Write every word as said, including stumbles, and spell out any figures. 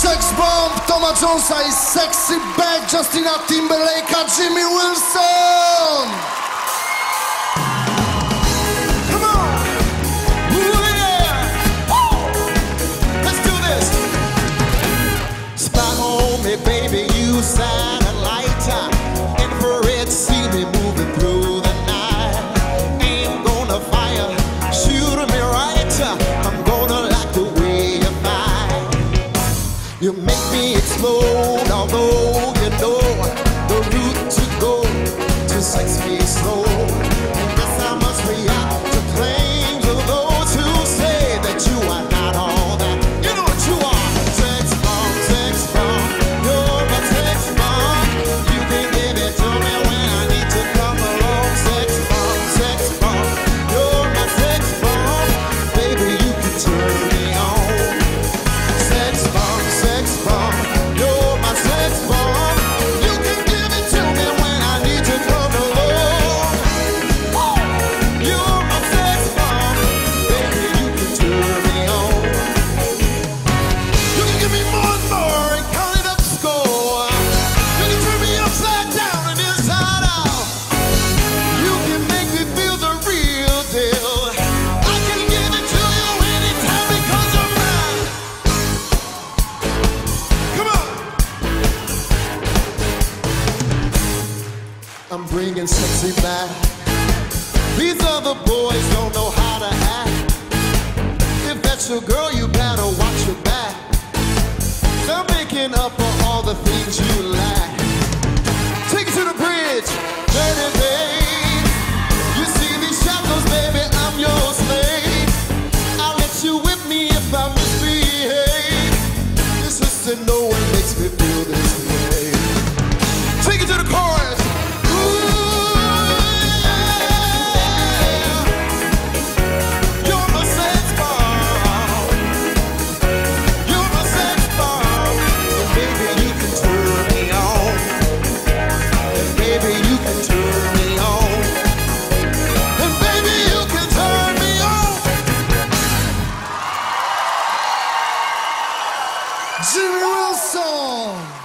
Sex Bomb, Toma Jonesa i Sexy Back, Justina Timberlake'a, Jimmy Wilson! Come on! Ooh, yeah! Woo! Let's do this! Spot on me, baby, you satellite. Infrared, see me moving through the night. Ain't gonna fire, shoot me right. I'm gonna like the way you fight. You make me explode, although you know the route to go to sex me slow. And guess I must react to claims of those who say that you are not all that. You know what you are? Sex bomb, sex bomb, you're my sex bomb. You can give it to me when I need to come along. Sex bomb, sex bomb, you're my sex bomb. Baby, you can turn me on. Sex bomb, sex bomb, you're my sex bomb. You can give it to me when I need to come along. Oh, you're my sex bomb. Baby, you can turn me on. You can give me more and more and count it up to score. You can turn me upside down and inside out. You can make me feel the real deal. I can give it to you anytime because you're mine. Come on. I'm bringing sexy back. These other boys don't know how to act. If that's your girl, you better watch your back. They're making up for all the things you lack. Take it to the bridge, baby, babe. You see these shackles, baby, I'm your slave. I'll let you whip me if I misbehave. This is to no one makes me feel this way. Take it to the chorus. Ooh, yeah. You're my sex bomb. You're my sex bomb. And baby, you can turn me on. And baby, you can turn me on. And baby, you can turn me on. Jimmy Wilson!